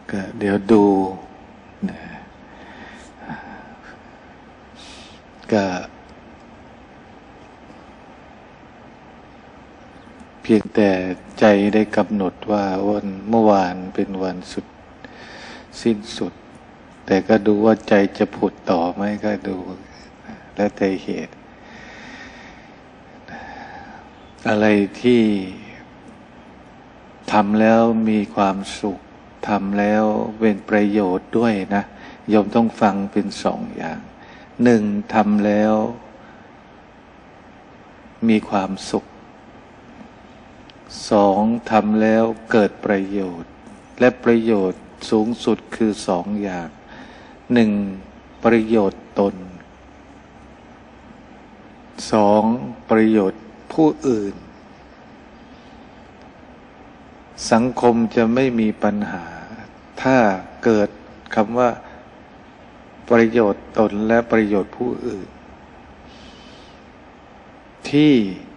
ก็เดี๋ยวดูนะก็เพียงแต่ใจได้กำหนดว่าวันเมื่อวานเป็นวันสุดสิ้นสุดแต่ก็ดูว่าใจจะผุดต่อไหมก็ดูและแต่เหตุอะไรที่ทำแล้วมีความสุขทำแล้วเป็นประโยชน์ด้วยนะโยมต้องฟังเป็นสองอย่างหนึ่งทำแล้วมีความสุขสองทำแล้วเกิดประโยชน์และประโยชน์สูงสุดคือสองอย่างหนึ่งประโยชน์ตนสองประโยชน์ผู้อื่นสังคมจะไม่มีปัญหาถ้าเกิดคำว่าประโยชน์ตนและประโยชน์ผู้อื่นที่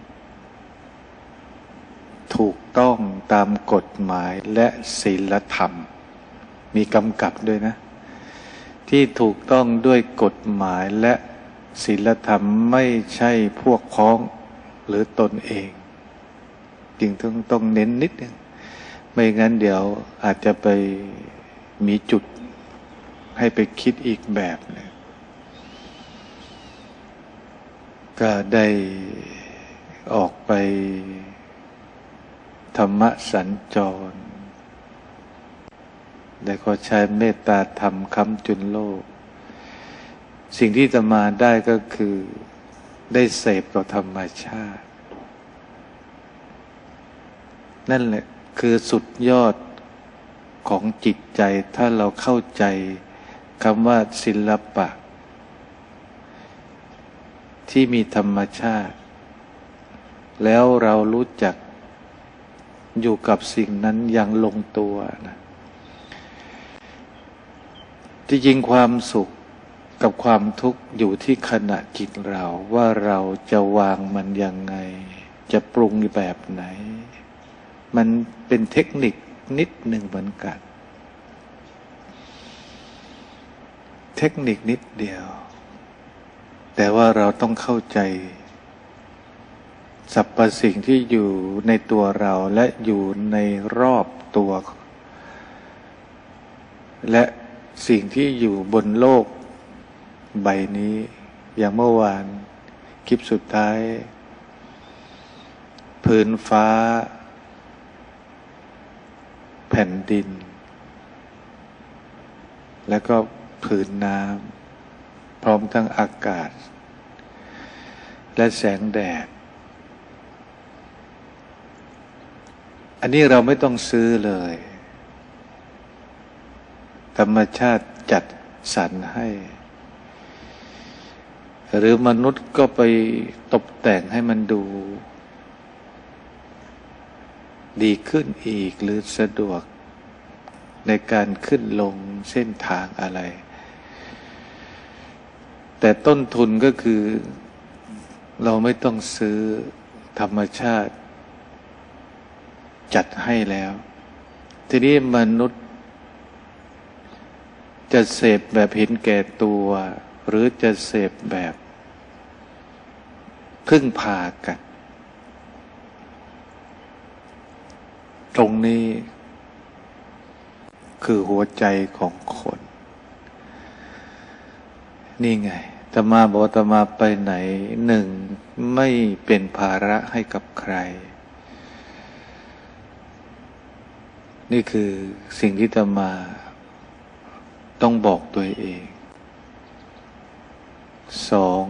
ถูกต้องตามกฎหมายและศีลธรรมมีกำกับด้วยนะที่ถูกต้องด้วยกฎหมายและศีลธรรมไม่ใช่พวกพ้องหรือตนเองจึงต้องเน้นนิดนึงไม่งั้นเดี๋ยวอาจจะไปมีจุดให้ไปคิดอีกแบบนึงก็ได้ออกไปธรรมสัญจรได้ขอใช้เมตตาธรรมค้ำจุนโลกสิ่งที่จะมาได้ก็คือได้เสพกับธรรมชาตินั่นแหละคือสุดยอดของจิตใจถ้าเราเข้าใจคำว่าศิลปะที่มีธรรมชาติแล้วเรารู้จักอยู่กับสิ่งนั้นอย่างลงตัวนะที่จริงความสุขกับความทุกข์อยู่ที่ขณะจิตเราว่าเราจะวางมันยังไงจะปรุงแบบไหนมันเป็นเทคนิคนิดหนึ่งเหมือนกันเทคนิคนิดเดียวแต่ว่าเราต้องเข้าใจสรรพสิ่งที่อยู่ในตัวเราและอยู่ในรอบตัวและสิ่งที่อยู่บนโลกใบนี้อย่างเมื่อวานคลิปสุดท้ายพื้นฟ้าแผ่นดินแล้วก็ผืนน้ำพร้อมทั้งอากาศและแสงแดดอันนี้เราไม่ต้องซื้อเลยธรรมชาติจัดสรรให้หรือมนุษย์ก็ไปตกแต่งให้มันดูดีขึ้นอีกหรือสะดวกในการขึ้นลงเส้นทางอะไรแต่ต้นทุนก็คือเราไม่ต้องซื้อธรรมชาติจัดให้แล้วทีนี้มนุษย์จะเสพแบบเห็นแก่ตัวหรือจะเสพแบบพึ่งพากันตรงนี้คือหัวใจของคนนี่ไงอาตมาบอกอาตมาไปไหนหนึ่งไม่เป็นภาระให้กับใครนี่คือสิ่งที่อาตมาต้องบอกตัวเองสอง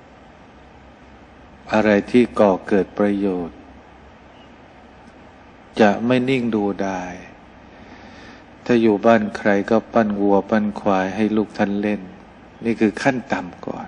อะไรที่ก่อเกิดประโยชน์จะไม่นิ่งดูดายถ้าอยู่บ้านใครก็ปั้นวัวปั้นควายให้ลูกท่านเล่นนี่คือขั้นต่ำก่อน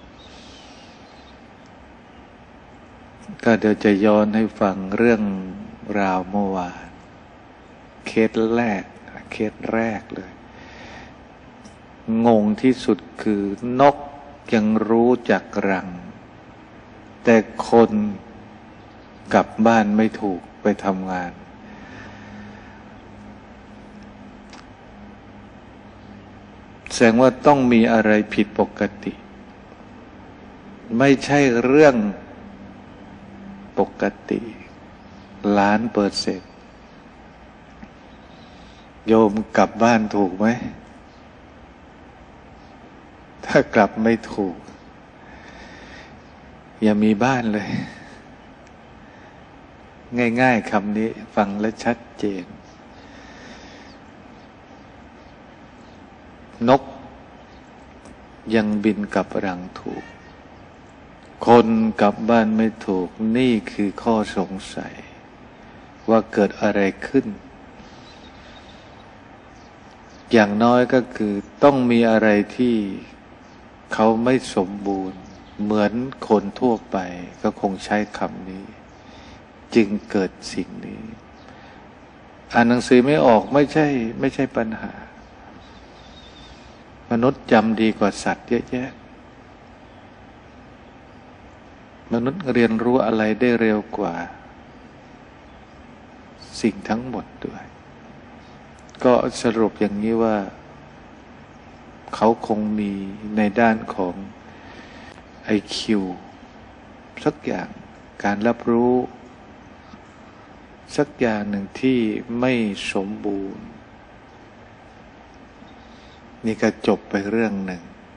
ก็เดี๋ยวจะย้อนให้ฟังเรื่องราวเมื่อวานเคสแรกเลยงงที่สุดคือนกยังรู้จักรังแต่คนกลับบ้านไม่ถูกไปทำงานแสดงว่าต้องมีอะไรผิดปกติ ไม่ใช่เรื่องปกติ1,000,000%โยมกลับบ้านถูกไหมถ้ากลับไม่ถูกอย่ามีบ้านเลยง่ายๆคำนี้ฟังและชัดเจนนกยังบินกลับรังถูกคนกลับบ้านไม่ถูกนี่คือข้อสงสัยว่าเกิดอะไรขึ้นอย่างน้อยก็คือต้องมีอะไรที่เขาไม่สมบูรณ์เหมือนคนทั่วไปก็คงใช้คำนี้จึงเกิดสิ่งนี้อ่านหนังสือไม่ออกไม่ใช่ปัญหามนุษย์จำดีกว่าสัตว์เยอะแยะมนุษย์เรียนรู้อะไรได้เร็วกว่าสิ่งทั้งหมดด้วยก็สรุปอย่างนี้ว่าเขาคงมีในด้านของ IQ สักอย่างการรับรู้สักอย่างหนึ่งที่ไม่สมบูรณ์นี่ก็จบไปเรื่องหนึ่ง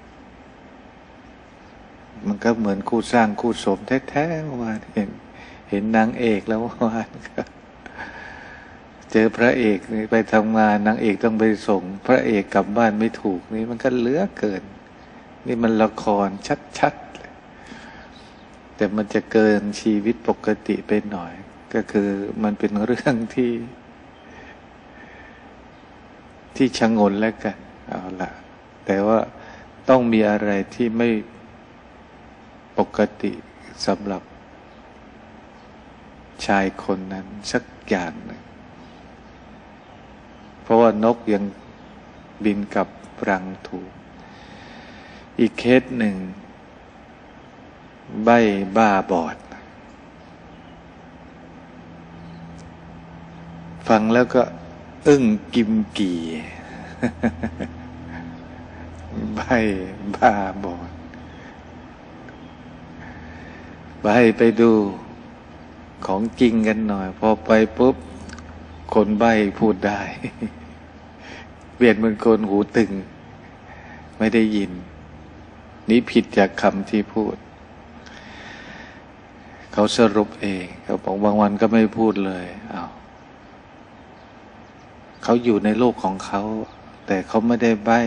มันก็เหมือนคู่สร้างคู่สมแท้ๆเมื่อวานเห็นนางเอกแล้วเมื่อวานก็เจอพระเอกนี่ไปทำงานนางเอกต้องไปส่งพระเอกกลับบ้านไม่ถูกนี่มันก็เหลือเกินนี่มันละครชัดๆเลยแต่มันจะเกินชีวิตปกติไปหน่อยก็คือมันเป็นเรื่องที่ชงนแล้วกันเอาล่ะแต่ว่าต้องมีอะไรที่ไม่ปกติสำหรับชายคนนั้นสักอย่างหนึ่งเพราะว่านกยังบินกลับรังถูกอีกเคสหนึ่งใบ้บ้าบอดฟังแล้วก็อึ้งกิมกี่ใบ้บ้าบอดไปดูของจริงกันหน่อยพอไปปุ๊บคนใบ้พูดได้เปลี่ยนเป็นคนหูตึงไม่ได้ยินนี่ผิดจากคำที่พูดเขาสรุปเองเขาบอกบางวันก็ไม่พูดเลยอ้าวเขาอยู่ในโลกของเขาแต่เขาไม่ได้ใบ้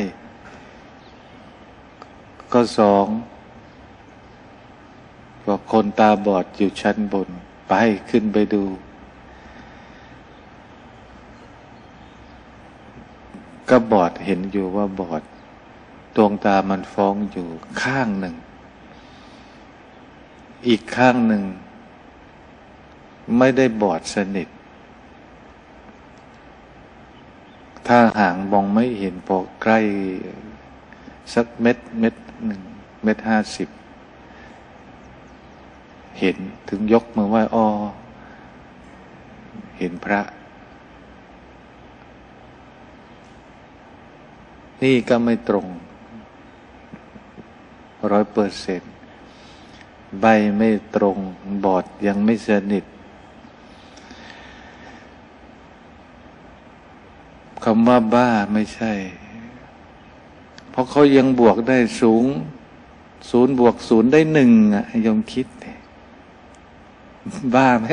ก็สองบอกคนตาบอดอยู่ชั้นบนไปขึ้นไปดูก็บอดเห็นอยู่ว่าบอดดวงตามันฟ้องอยู่ข้างหนึ่งอีกข้างหนึ่งไม่ได้บอดสนิทถ้าห่างมองไม่เห็นพอใกล้สักเม็ดหนึ่ง1.50 เห็นถึงยกมือไหว้อ้อเห็นพระนี่ก็ไม่ตรง100%ใบไม่ตรงบอดยังไม่สนิทคำว่าบ้าไม่ใช่เพราะเขายังบวกได้สูง0 บวก 0ได้1อ่ะยมคิดบ้าไหม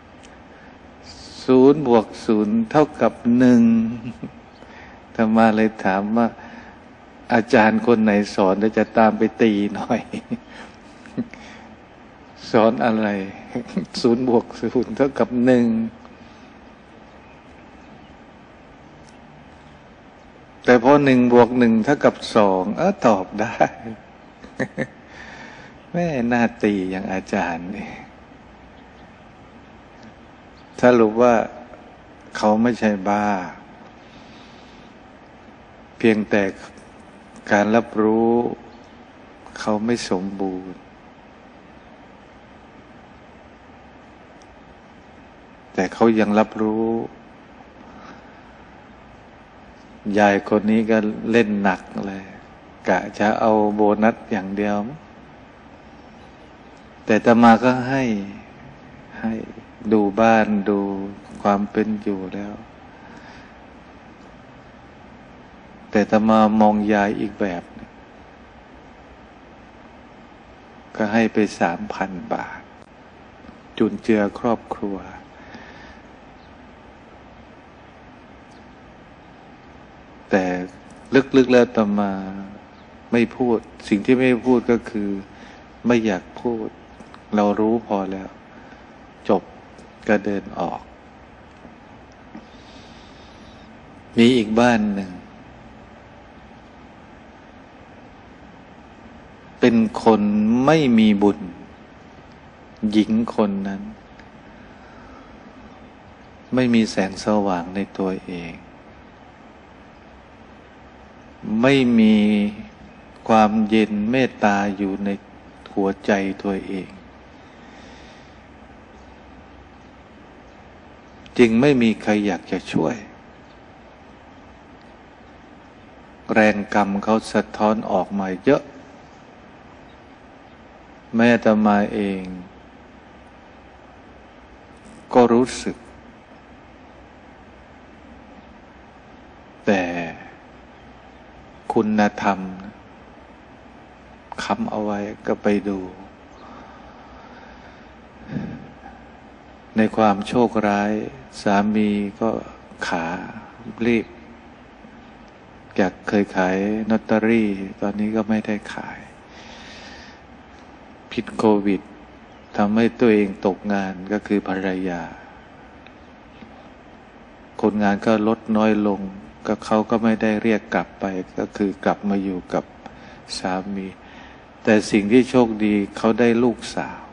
0 บวก 0เท่ากับ1ธรรมาเลยถามว่าอาจารย์คนไหนสอนแล้วจะตามไปตีหน่อยสอนอะไร0 บวก 0เท่ากับ1แต่พอ1 บวก 1เท่ากับ2ตอบได้แม่น่าตีอย่างอาจารย์นี่ถ้ารู้ว่าเขาไม่ใช่บ้าเพียงแต่การรับรู้เขาไม่สมบูรณ์แต่เขายังรับรู้ยายคนนี้ก็เล่นหนักเลยกะจะเอาโบนัสอย่างเดียวแต่อาตมาก็ให้ดูบ้านดูความเป็นอยู่แล้วแต่อาตมามองยายอีกแบบก็ให้ไป3,000 บาทจุนเจือครอบครัวแต่ลึกๆแล้วอาตมาไม่พูดสิ่งที่ไม่พูดก็คือไม่อยากพูดเรารู้พอแล้วจบก็เดินออกมีอีกบ้านหนึ่งเป็นคนไม่มีบุญหญิงคนนั้นไม่มีแสงสว่างในตัวเองไม่มีความเย็นเมตตาอยู่ในหัวใจตัวเองจึงไม่มีใครอยากจะช่วยแรงกรรมเขาสะท้อนออกมาเยอะแม่อาตมาเองก็รู้สึกแต่คุณธรรมค้ำเอาไว้ก็ไปดูในความโชคร้ายสามีก็ขารีบจากเคยขายลอตเตอรี่ตอนนี้ก็ไม่ได้ขายพิษโควิดทำให้ตัวเองตกงานก็คือภรรยาคนงานก็ลดน้อยลงก็เขาก็ไม่ได้เรียกกลับไปก็คือกลับมาอยู่กับสามีแต่สิ่งที่โชคดีเขาได้ลูกสาว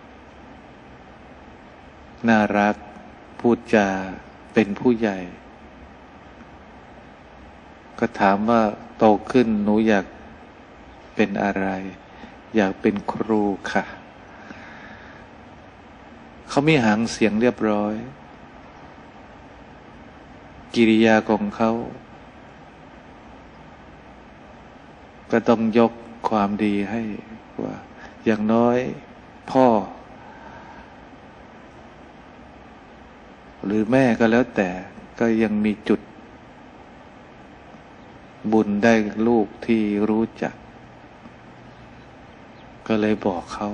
น่ารักพูดจาเป็นผู้ใหญ่ก็ถามว่าโตขึ้นหนูอยากเป็นอะไรอยากเป็นครูค่ะเขามีหางเสียงเรียบร้อยกิริยาของเขาก็ต้องยกความดีให้ว่าอย่างน้อยพ่อหรือแม่ก็แล้วแต่ก็ยังมีจุดบุญได้ลูกที่รู้จักก็เลยบอกเขา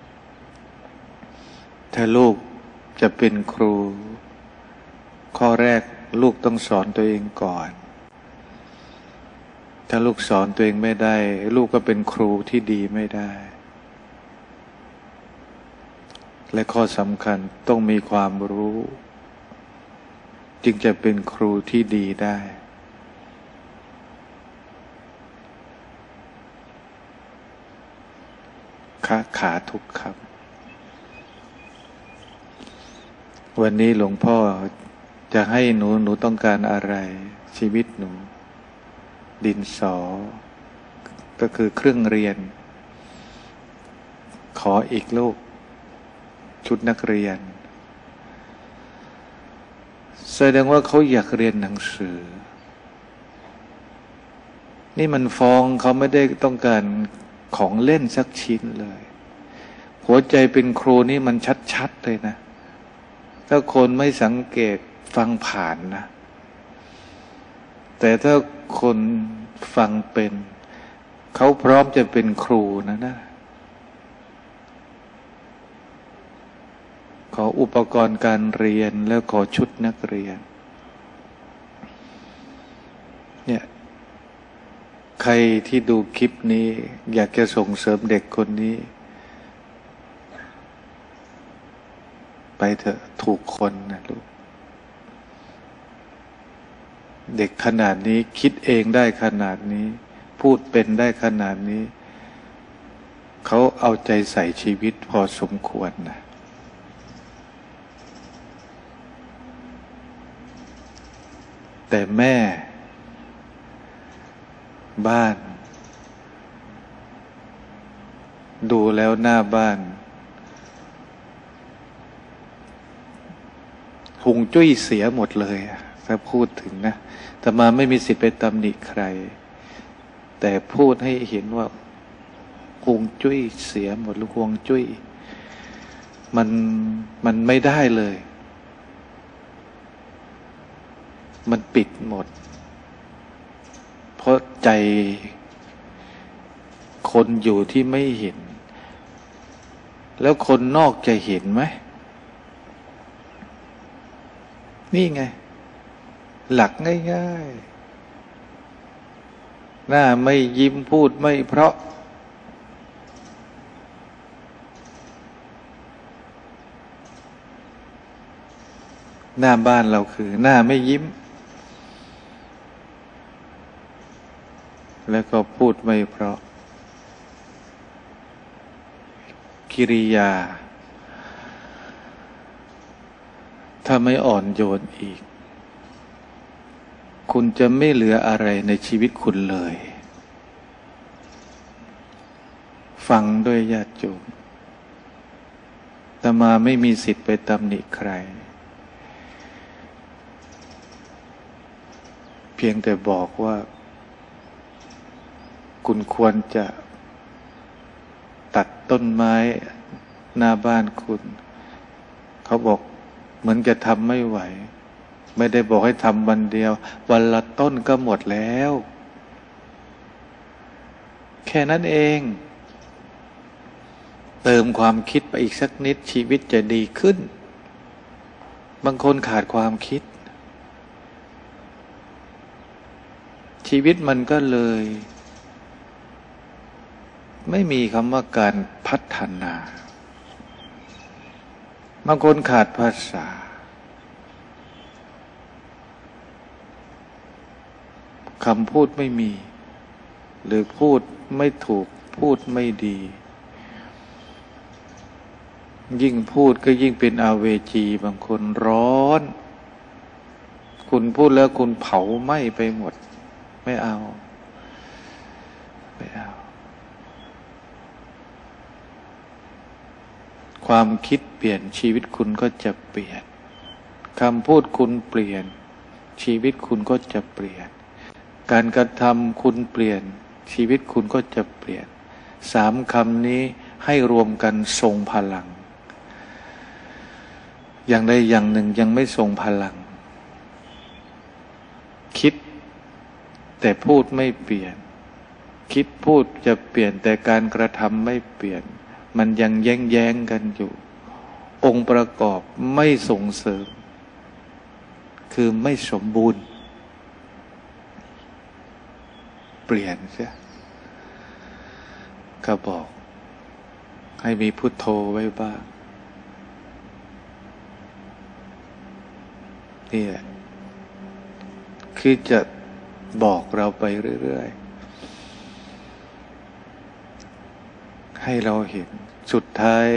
ถ้าลูกจะเป็นครูข้อแรกลูกต้องสอนตัวเองก่อนถ้าลูกสอนตัวเองไม่ได้ลูกก็เป็นครูที่ดีไม่ได้และข้อสำคัญต้องมีความรู้จึงจะเป็นครูที่ดีได้ขาทุกคำวันนี้หลวงพ่อจะให้หนูต้องการอะไรชีวิตหนูดินสอก็คือเครื่องเรียนขออีกลูกชุดนักเรียนแสดงว่าเขาอยากเรียนหนังสือนี่มันฟ้องเขาไม่ได้ต้องการของเล่นสักชิ้นเลยหัวใจเป็นครูนี่มันชัดๆเลยนะถ้าคนไม่สังเกตฟังผ่านนะแต่ถ้าคนฟังเป็นเขาพร้อมจะเป็นครูนะขออุปกรณ์การเรียนแล้วขอชุดนักเรียนเนี่ยใครที่ดูคลิปนี้อยากจะส่งเสริมเด็กคนนี้ไปเถอะถูกคนนะลูกเด็กขนาดนี้คิดเองได้ขนาดนี้พูดเป็นได้ขนาดนี้เขาเอาใจใส่ชีวิตพอสมควรนะแต่แม่บ้านดูแล้วหน้าบ้านฮวงจุ้ยเสียหมดเลยถ้าพูดถึงนะแต่มาไม่มีสิทธิ์ไปตำหนิใครแต่พูดให้เห็นว่าฮวงจุ้ยเสียหมดหรือฮวงจุ้ยมันไม่ได้เลยมันปิดหมดเพราะใจคนอยู่ที่ไม่เห็นแล้วคนนอกจะเห็นไหมนี่ไงหลักง่ายๆหน้าไม่ยิ้มพูดไม่เพราะหน้าบ้านเราคือหน้าไม่ยิ้มแล้วก็พูดไม่เพราะกิริยาถ้าไม่อ่อนโยนอีกคุณจะไม่เหลืออะไรในชีวิตคุณเลยฟังด้วยญาติโยมอาตมาไม่มีสิทธิ์ไปตำหนิใครเพียงแต่บอกว่าคุณควรจะตัดต้นไม้หน้าบ้านคุณเขาบอกเหมือนจะทำไม่ไหวไม่ได้บอกให้ทำวันเดียววันละต้นก็หมดแล้วแค่นั้นเองเติมความคิดไปอีกสักนิดชีวิตจะดีขึ้นบางคนขาดความคิดชีวิตมันก็เลยไม่มีคำว่าการพัฒนาบางคนขาดภาษาคำพูดไม่มีหรือพูดไม่ถูกพูดไม่ดียิ่งพูดก็ยิ่งเป็นอาเวจีบางคนร้อนคุณพูดแล้วคุณเผาไหม้ไปหมดไม่เอาความคิดเปลี่ยนชีวิตคุณก็จะเปลี่ยนคำพูดคุณเปลี่ยนชีวิตคุณก็จะเปลี่ยนการกระทำคุณเปลี่ยนชีวิตคุณก็จะเปลี่ยน3 คำนี้ให้รวมกันทรงพลังอย่างใดอย่างหนึ่งยังไม่ทรงพลังคิดแต่พูดไม่เปลี่ยนคิดพูดจะเปลี่ยนแต่การกระทำไม่เปลี่ยนมันยังแย้งกันอยู่องค์ประกอบไม่ส่งเสริมคือไม่สมบูรณ์เปลี่ยนเสียก็บอกให้มีพุทโธไว้บ้างนี่แหละคือจะบอกเราไปเรื่อยๆให้เราเห็นสุดท้าย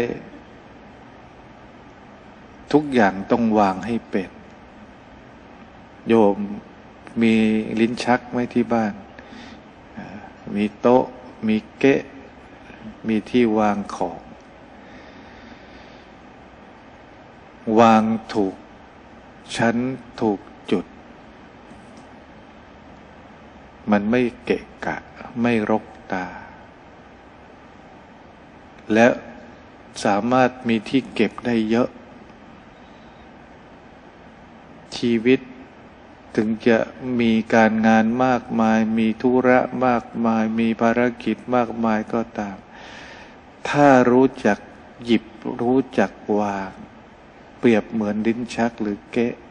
ทุกอย่างต้องวางให้เป็นโยมมีลิ้นชักไหมที่บ้านมีโต๊ะมีเก๊ะมีที่วางของวางถูกชั้นถูกจุดมันไม่เกะกะไม่รกตาและสามารถมีที่เก็บได้เยอะชีวิตถึงจะมีการงานมากมายมีธุระมากมายมีภารกิจมากมายก็ตามถ้ารู้จักหยิบรู้จักวางเปรียบเหมือนลิ้นชักหรือเก๊ะ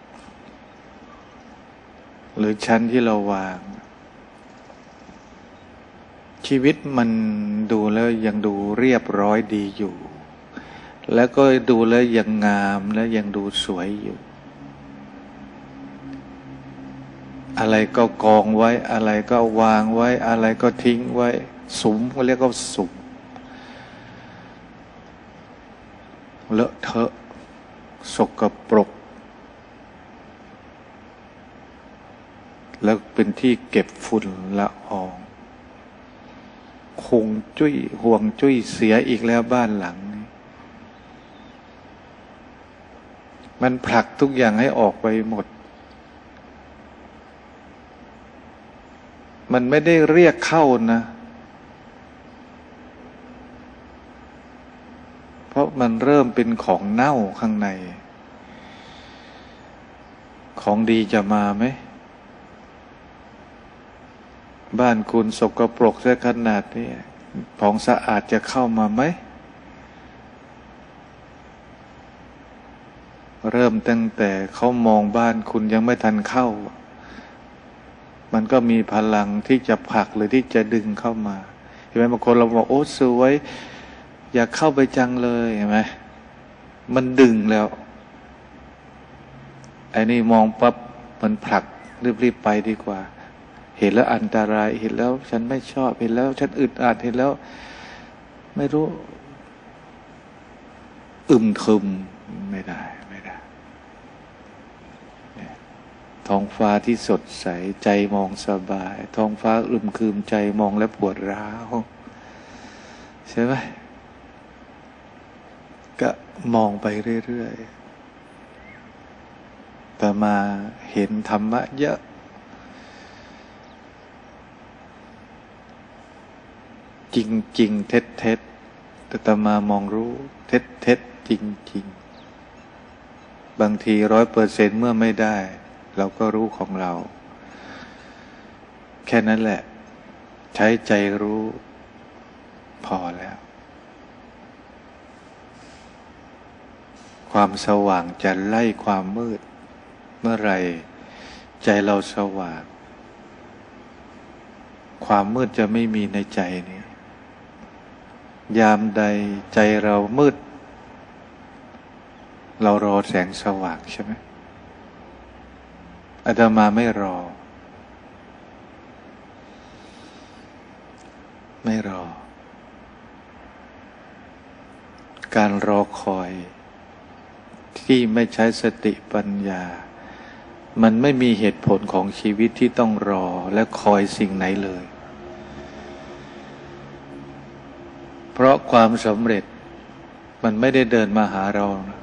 หรือชั้นที่เราวางชีวิตมันดูแล้วยังดูเรียบร้อยดีอยู่แล้วก็ดูแล้วยังงามและยังดูสวยอยู่อะไรก็กองไว้อะไรก็วางไว้อะไรก็ทิ้งไว้สุมก็เรียกว่าสุมเลอะเทอะสกปรกแล้วเป็นที่เก็บฝุ่นละอองคงจุ้ยห่วงจุ้ยเสียอีกแล้วบ้านหลังนี้มันผลักทุกอย่างให้ออกไปหมดมันไม่ได้เรียกเข้านะเพราะมันเริ่มเป็นของเน่าข้างในของดีจะมาไหมบ้านคุณสกปรกซะขนาดนี้ของสะอาดจะเข้ามาไหมเริ่มตั้งแต่เขามองบ้านคุณยังไม่ทันเข้ามันก็มีพลังที่จะผลักหรือที่จะดึงเข้ามาเห็นไหมบางคนเราบอกโอ้สวยอยากเข้าไปจังเลยเห็นไหมมันดึงแล้วไอ้นี่มองปั๊บมันผลักรีบๆไปดีกว่าเห็นแล้วอันตรายเห็นแล้วฉันไม่ชอบเห็นแล้วฉันอึดอัดเห็นแล้วไม่รู้ทึมไม่ได้ท้องฟ้าที่สดใสใจมองสบายท้องฟ้าคืมใจมองแล้วปวดร้าวใช่ไหมก็มองไปเรื่อยๆแต่มาเห็นธรรมะเยอะจริงๆเท็จแต่ตมามองรู้เท็จจริงๆบางที100%เมื่อไม่ได้เราก็รู้ของเราแค่นั้นแหละใช้ใจรู้พอแล้วความสว่างจะไล่ความมืดเมื่อไรใจเราสว่างความมืดจะไม่มีในใจนี้ยามใดใจเรามืดเรารอแสงสว่างใช่ไหมอาตมาไม่รอการรอคอยที่ไม่ใช้สติปัญญามันไม่มีเหตุผลของชีวิตที่ต้องรอและคอยสิ่งไหนเลยเพราะความสำเร็จมันไม่ได้เดินมาหาเรานะ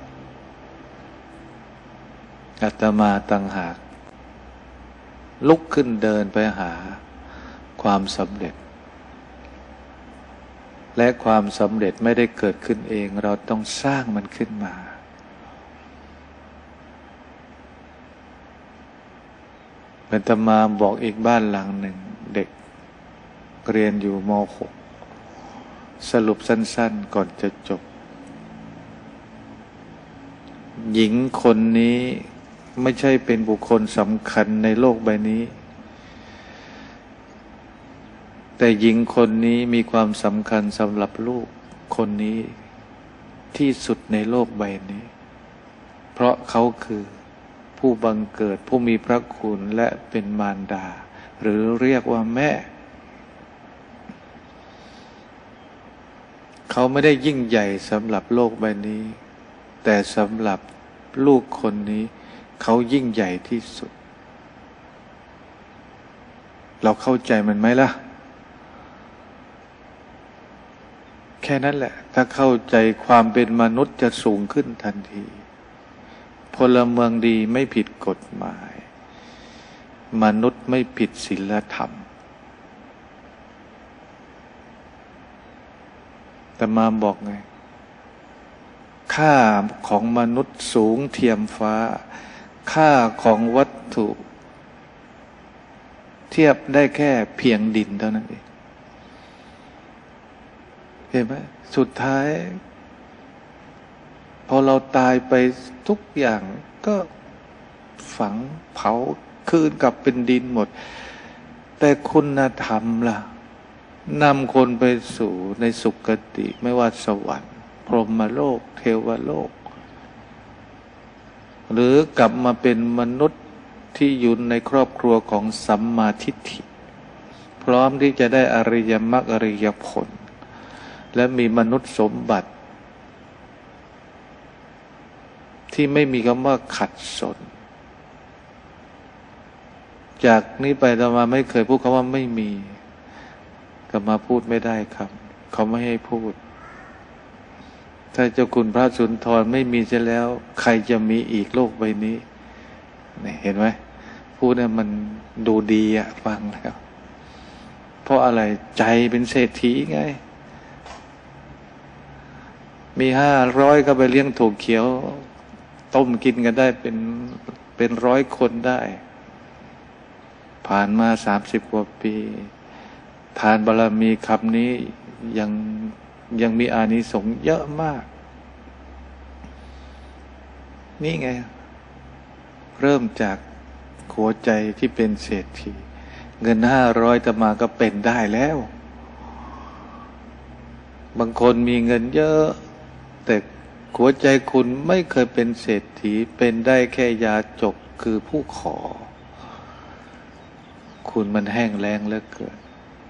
อาตมาต่างหากลุกขึ้นเดินไปหาความสำเร็จและความสำเร็จไม่ได้เกิดขึ้นเองเราต้องสร้างมันขึ้นมาอาตมาบอกอีกบ้านหลังหนึ่งเด็กเรียนอยู่ม.6 สรุปสั้นๆก่อนจะจบหญิงคนนี้ไม่ใช่เป็นบุคคลสำคัญในโลกใบนี้แต่หญิงคนนี้มีความสำคัญสำหรับลูกคนนี้ที่สุดในโลกใบนี้เพราะเขาคือผู้บังเกิดผู้มีพระคุณและเป็นมารดาหรือเรียกว่าแม่เขาไม่ได้ยิ่งใหญ่สำหรับโลกใบนี้แต่สำหรับลูกคนนี้เขายิ่งใหญ่ที่สุดเราเข้าใจมันไหมล่ะแค่นั้นแหละถ้าเข้าใจความเป็นมนุษย์จะสูงขึ้นทันทีพลเมืองดีไม่ผิดกฎหมายมนุษย์ไม่ผิดศีลธรรมแต่มาบอกไงค่าของมนุษย์สูงเทียมฟ้าค่าของวัตถุเทียบได้แค่เพียงดินเท่านั้นเองเห็นไหมสุดท้ายพอเราตายไปทุกอย่างก็ฝังเผาคืนกลับเป็นดินหมดแต่คุณธรรมล่ะนำคนไปสู่ในสุคติไม่ว่าสวรรค์พรหมโลกเทวโลกหรือกลับมาเป็นมนุษย์ที่อยู่ในครอบครัวของสัมมาทิฏฐิพร้อมที่จะได้อริยมรรคอริยผลและมีมนุษย์สมบัติที่ไม่มีคำว่าขัดสนจากนี้ไปอาตมาไม่เคยพูดคำว่าไม่มีอาตมาพูดไม่ได้ครับเขาไม่ให้พูดถ้าเจ้าคุณพระสุนทรไม่มีเสียแล้วใครจะมีอีกโลกใบนี้นี่เห็นไหมพูดเนี่ยมันดูดีอะฟังแล้วเพราะอะไรใจเป็นเศรษฐีไงมี500ก็ไปเลี้ยงถั่วเขียวต้มกินกันได้เป็น100 คนได้ผ่านมา30 กว่าปีทานบารมีคำนี้ยังมีอานิสงส์เยอะมากนี่ไงเริ่มจากหัวใจที่เป็นเศรษฐีเงิน500จะมาก็เป็นได้แล้วบางคนมีเงินเยอะแต่หัวใจคุณไม่เคยเป็นเศรษฐีเป็นได้แค่ยาจกคือผู้ขอคุณมันแห้งแล้งเหลือเกิน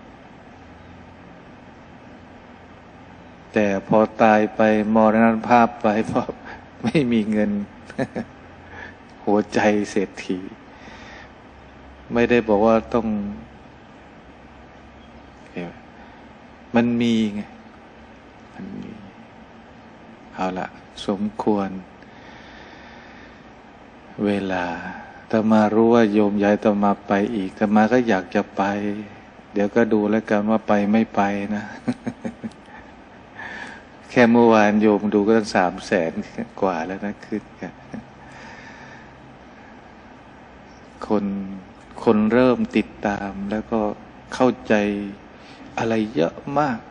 แต่พอตายไปมรณภาพไปเพราะไม่มีเงิน หัวใจเศรษฐีไม่ได้บอกว่าต้องมันมีไงมันมีเอาละสมควรเวลาอาตมารู้ว่าโยมย้ายอาตมาไปอีกอาตมาก็อยากจะไปเดี๋ยวก็ดูแล้วกันว่าไปไม่ไปนะ แค่เมื่อวานโยมดูก็ตั้ง300,000 กว่าแล้วนะขึ้นกันคนเริ่มติดตามแล้วก็เข้าใจอะไรเยอะมาก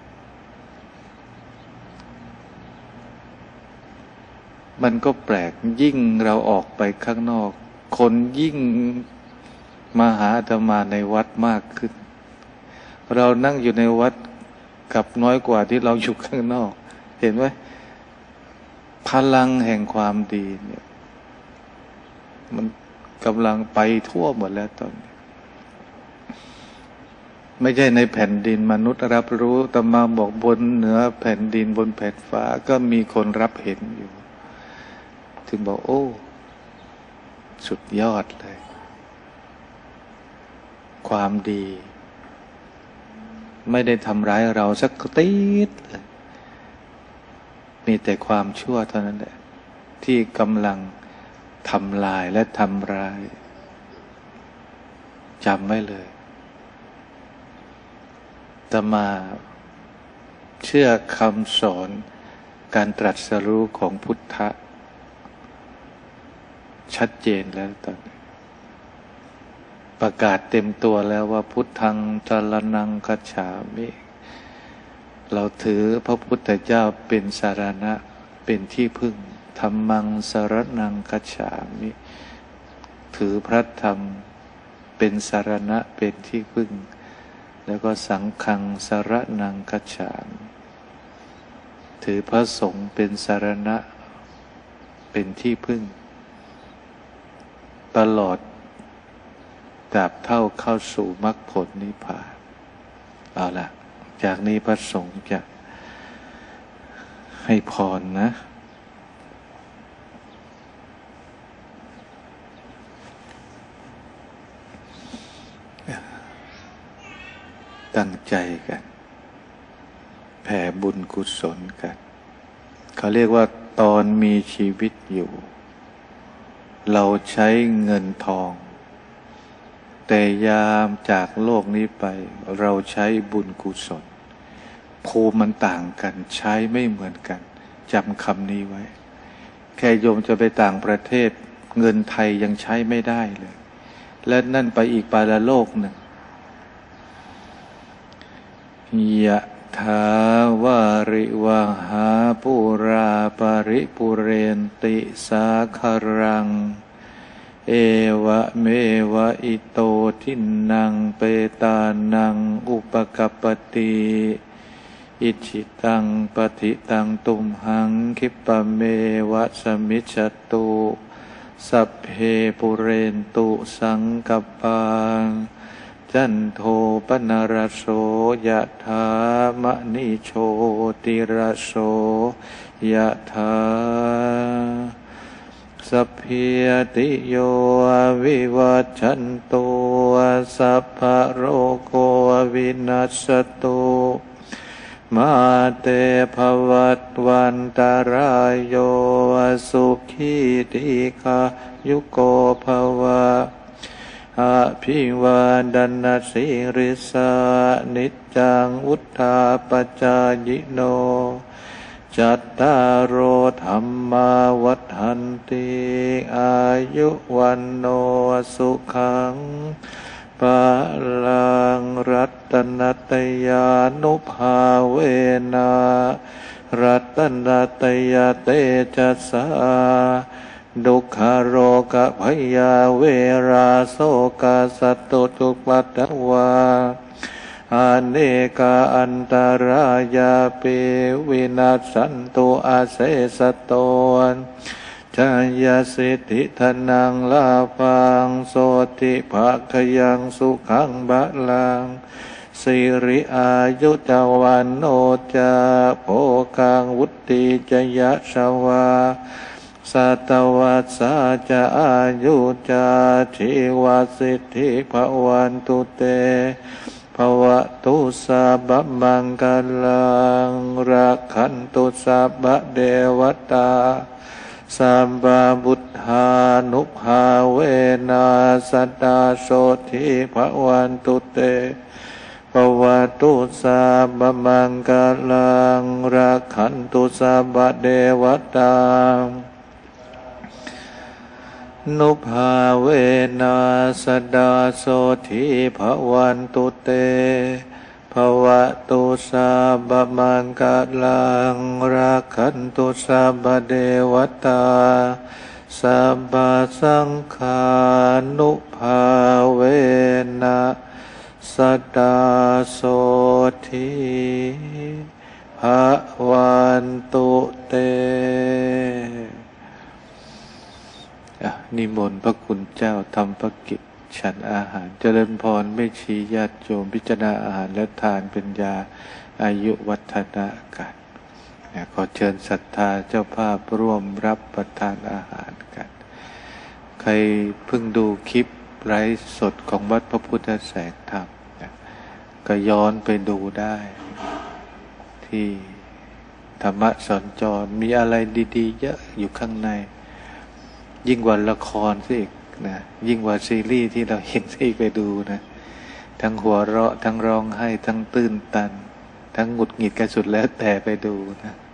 มันก็แปลกยิ่งเราออกไปข้างนอกคนยิ่งมาหาอาตมาในวัดมากขึ้นเรานั่งอยู่ในวัดกับน้อยกว่าที่เราอยู่ข้างนอกเห็นไหมพลังแห่งความดีเนี่ยมันกำลังไปทั่วหมดแล้วตอนนี้ไม่ใช่ในแผ่นดินมนุษย์รับรู้แต่มาบอกบนเหนือแผ่นดินบนแผ่นฟ้าก็มีคนรับเห็นอยู่ถึงบอกโอ้สุดยอดเลยความดีไม่ได้ทำร้ายเราสักติดเลยมีแต่ความชั่วเท่านั้นแหละที่กำลังทำลายและทำร้ายจำไว้เลยอาตมาเชื่อคำสอนการตรัสรู้ของพุทธะชัดเจนแล้วตอนนี้ประกาศเต็มตัวแล้วว่าพุทธังสรณังคัจฉามิเราถือพระพุทธเจ้าเป็นสรณะเป็นที่พึ่งธัมมังสรณังคัจฉามิถือพระธรรมเป็นสรณะเป็นที่พึ่งแล้วก็สังฆังสรณังคัจฉามิถือพระสงฆ์เป็นสรณะเป็นที่พึ่งตลอดตราบเท่าเข้าสู่มรรคผลนิพพานเอาล่ะจากนี้พระสงฆ์จะให้พรนะตั้งใจกันแผ่บุญกุศลกันเขาเรียกว่าตอนมีชีวิตอยู่เราใช้เงินทองแต่ยามจากโลกนี้ไปเราใช้บุญกุศลภูมิมันต่างกันใช้ไม่เหมือนกันจำคำนี้ไว้แค่โยมจะไปต่างประเทศเงินไทยยังใช้ไม่ได้เลยและนั่นไปอีกปาลโลกหนึ่งยะถาวาริวหาปุราปริปุเรนติสาคารังเอวะเมวะอิโตทินังเปตานังอุปกัปปติอิจิตังปฏิตังตุมหังคิปะเมวะสมิจฉตุสัพเพปุเรนตุสังกปาจันโทปนรสโสยะถามณิโชติรสโสยะถาสัพพิติโยวิวัชชันตุสัพพะโรโควินัสสตุมาเตภวัตวันตรายโยสุขีติกายุโกภวะอภิวาดนาสิริสานิจจังวุธาปจายโนจัตตารโอธรรมาวัฏันติอายุวันโนสุขังปะลังรัตนตยานุภาเวนะรัตนตยาเตจัสสาดุขโรกภยาเวราโสกสัตตุทุกปัตตวาอเนกาอันตรายาเปวินาสันตุอาเสสโตนชายาสิทธิธนังลาภังโสติภะคยังสุขังบะลังสิริอายุจาวันโนจาโภคังวุติจยะชวาสัตวัสสะจะอายุจาทิวาสิทธิภวันตุเตภวตุสัพพมังคลังรักขันตุสัพพเดวตาสัมปะพุทธานุภาเวนะสัตตาโสทิภวันตุเตภวตุสัพพมังคลังรักขันตุสัพพเดวตานุภาเวนะสดาโสทิภวันตุเตภวตุสัพพมังคลังรักขันตุสัพพเดวตาสัพพสังฆานุภาเวนะสดาโสทิภวันตุเตนิมนต์พระคุณเจ้าทำภกิจฉันอาหารเจริญพรไม่ชี้ญาติโยมพิจารณาอาหารและทานเป็นยาอายุวัฒนะกันขอเชิญศรัทธาเจ้าภาพร่วมรับประทานอาหารกันใครเพิ่งดูคลิปไลฟ์สดของวัดพระพุทธแสงธรรมก็ย้อนไปดูได้ที่ธรรมะสอนจรมีอะไรดีๆเยอะอยู่ข้างในยิ่งกว่าละครซะอีกนะยิ่งกว่าซีรีส์ที่เราเห็นซะอีกไปดูนะทั้งหัวเราะทั้งร้องไห้ทั้งตื้นตันทั้งหงุดหงิดกันสุดแล้วแต่ไปดูนะ